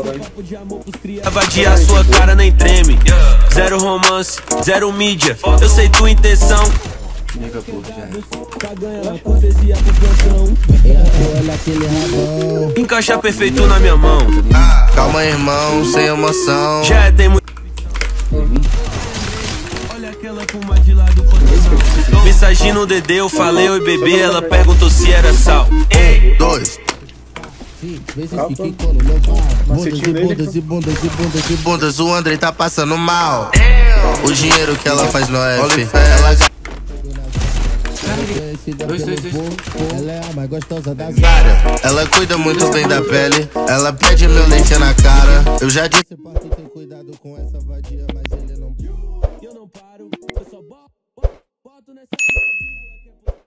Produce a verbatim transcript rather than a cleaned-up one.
Vadia, a sua cara nem treme. Zero romance, zero mídia. Eu sei tua intenção. Nega, porra, já Encaixa perfeito na minha mão. Calma, irmão, sem emoção. Já tem muito. Olha aquela com uma de lado. Mensagem no D D, eu falei oi bebê. Ela perguntou se era sal. Um, dois. Bundas e bundas e bundas e bundas, o Andrei tá passando mal. O dinheiro que ela faz no F, ela Dois, dois, dois. ela é a mais gostosa das áreas. Ela cuida muito bem da pele. Ela pede meu leite na cara. Eu já disse Você pode ter cuidado com essa vadia, mas ele não. Eu não paro, eu só boto nessa.